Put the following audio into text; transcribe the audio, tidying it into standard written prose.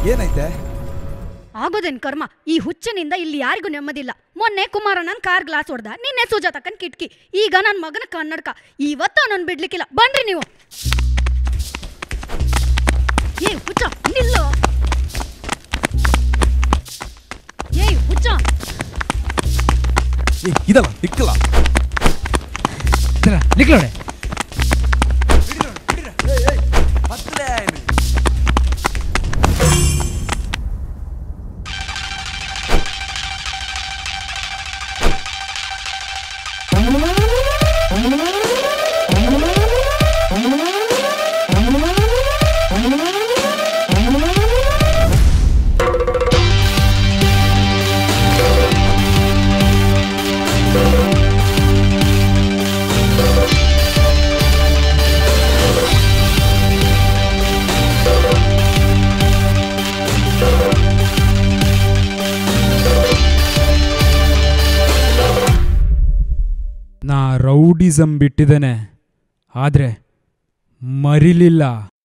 ಏನೈತೆ? ಆಗೋದೇನ್ ಕರ್ಮ, ಈ ಹುಚ್ಚನಿಂದ ಇಲ್ಲಿ ಯಾರಿಗೂ ನೆಮ್ಮದಿಲ್ಲ. ಮೊನ್ನೆ ಕುಮಾರಣ್ಣನ್ ಕಾರ್ ಗ್ಲಾಸ್ ಹೊಡ್ದ, ನಿನ್ನೆ ಸುಜಾತಕ್ಕನ್ ಕಿಟಕಿ, ಈಗ ನನ್ನ ಮಗನ ಕನ್ನಡಕ. ಇವತ್ತು ಅವನನ್ನು ಬಿಡ್ಲಿಕ್ಕಿಲ್ಲ. ಬನ್ರಿ ನೀವು. ಏಯ್ ಹುಚ್ಚ ನಿಲ್ಲು. ಏಯ್ ಹುಚ್ಚ ಇದಲ್ಲ ನಿಕ್ಕಲ್ಲ ನಿಕ್ಲೋಡೆ ನಾ ರೌಡಿಸಮ್ ಬಿಟ್ಟಿದ್ದೇನೆ, ಆದರೆ ಮರಿಲಿಲ್ಲ.